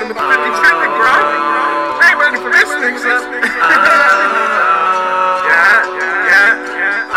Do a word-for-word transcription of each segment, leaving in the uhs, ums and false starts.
in the fifty fifty, bro. I ain't ready for this thing, son. Yeah, yeah, yeah.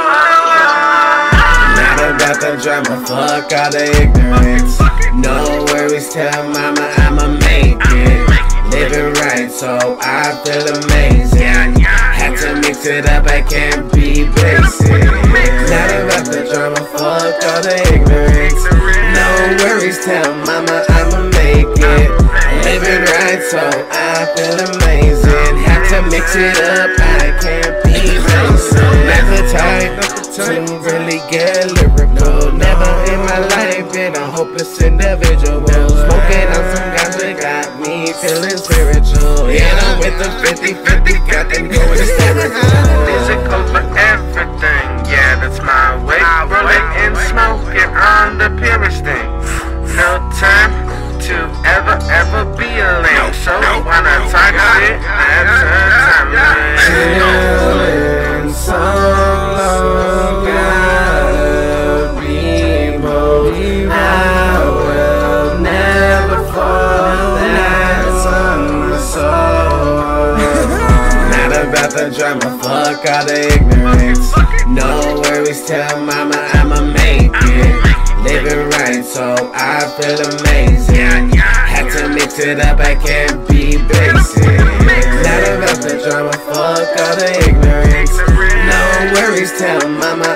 Not about the drama, fuck all the ignorance. No worries, tell mama I'ma make it. Living right, so I feel amazing. Had to mix it up, I can't be basic. Not about the drama, fuck all the ignorance. No worries, tell mama I'ma make it. Living right, so I feel amazing. Have to mix it up, I can't be basic. Never type to really get lyrical. Never in my life been a hopeless individual. Smoking on some ganja got me feeling spiritual. Yeah, I'm with the fifty fifty, got them going hysterical. Physical for everything, yeah, that's my way. Rolling and smoking on the purest thing. No time to ever, ever be alone. So when I talk shit, that's her time. Chillin' so long, gotta be bold. I will never fall, that's on my soul. Not about the drama, fuck all the ignorance. No worries, tell mama I'ma make it. Living right, so I feel amazing. Had to mix it up, I can't be basic. Not about the drama, fuck all the ignorance. No worries, tell mama